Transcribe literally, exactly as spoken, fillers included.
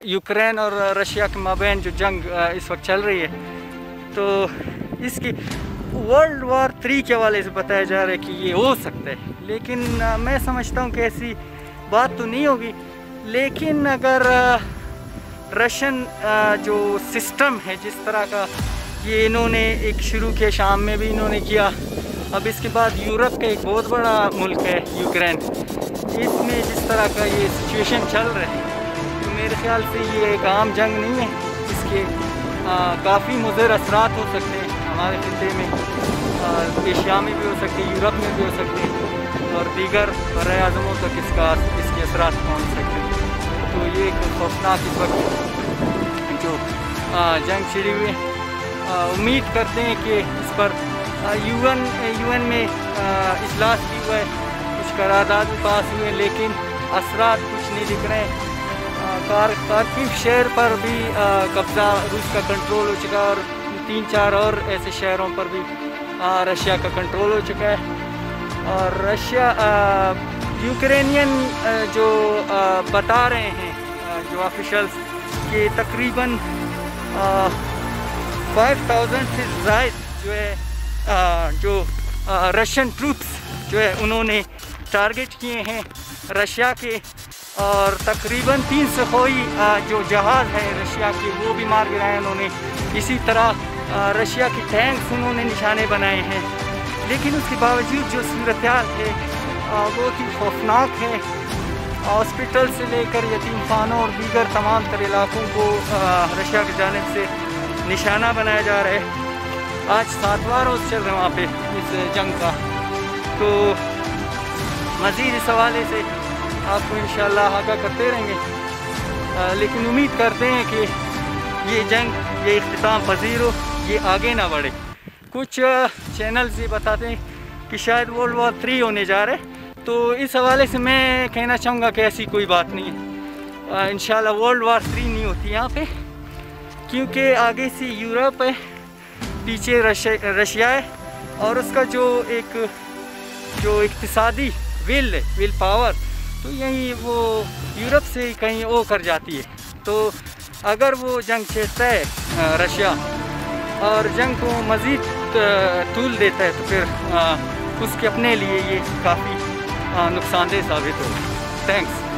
Ukraine और Russia के माबैन जो जंग इस वक्त चल रही है, तो इसकी वर्ल्ड वॉर थ्री के हवाले से बताया जा रहा है कि ये हो सकता है, लेकिन मैं समझता हूँ कि ऐसी बात तो नहीं होगी। लेकिन अगर रशियन जो सिस्टम है, जिस तरह का ये इन्होंने एक शुरू किया, शाम में भी इन्होंने किया, अब इसके बाद यूरोप का एक बहुत बड़ा मुल्क है यूक्रेन, इसमें जिस तरह का ये सिचुएशन चल रहा है, तो मेरे ख्याल से ये एक आम जंग नहीं है। इसके काफ़ी मुज़र असरात हो सकते हैं हमारे खिते में, एशिया में भी हो सकते हैं, यूरोप में भी हो सकते हैं, और दीगर बड़े आज़मों तक इसका इसके असरात पहुँच सकते हैं। तो ये एक खौफनाक इस वक्त जो जंग छिड़ी हुई है। उम्मीद करते हैं कि इस पर यूएन यूएन में इजलास भी हुआ है, कुछ करारदाद भी पास हुए, लेकिन असरात कुछ नहीं दिख रहे हैं। कार खार्किव शहर पर भी कब्ज़ा रूस का कंट्रोल हो चुका है, और तीन चार और ऐसे शहरों पर भी आ, रशिया का कंट्रोल हो चुका है। और रशिया यूक्रेनियन जो आ, बता रहे हैं आ, जो ऑफिशल्स कि तकरीबन फाइव थाउजेंड से ज़ायद जो है आ, जो रशियन ट्रूप्स जो है उन्होंने टारगेट किए हैं रशिया के, और तकरीबन तीन सौ कोई जो जहाज़ है रशिया के वो भी मार गिराए उन्होंने। इसी तरह रशिया की टैंक्स उन्होंने निशाने बनाए हैं। लेकिन उसके बावजूद जो सूरत हाल है बहुत ही खौफनाक है। हॉस्पिटल से लेकर यतीम खानों और दीगर तमाम तर इलाकों को रशिया की जानिब से निशाना बनाया जा रहा है। आज सातवां रोज़ चल रहा है वहाँ पे इस जंग का। तो मज़ीद इस हवाले से आपको इंशाअल्लाह आगाह करते रहेंगे, आ, लेकिन उम्मीद करते हैं कि ये जंग ये इख्तिताम पजीर हो, ये आगे ना बढ़े। कुछ चैनल्स ये बताते हैं कि शायद वर्ल्ड वॉर थ्री होने जा रहा है, तो इस हवाले से मैं कहना चाहूँगा कि ऐसी कोई बात नहीं है। इंशाअल्लाह वर्ल्ड वॉर थ्री नहीं होती यहाँ पे, क्योंकि आगे से यूरोप है, पीछे रशिया रशिया है, और उसका जो एक जो इक्तिसादी विल है, विल पावर, तो यही वो यूरोप से कहीं वो कर जाती है। तो अगर वो जंग छेड़ता है रशिया और जंग को मज़ीद तूल देता है, तो फिर उसके अपने लिए ये काफ़ी नुकसानदेह साबित होगा। थैंक्स।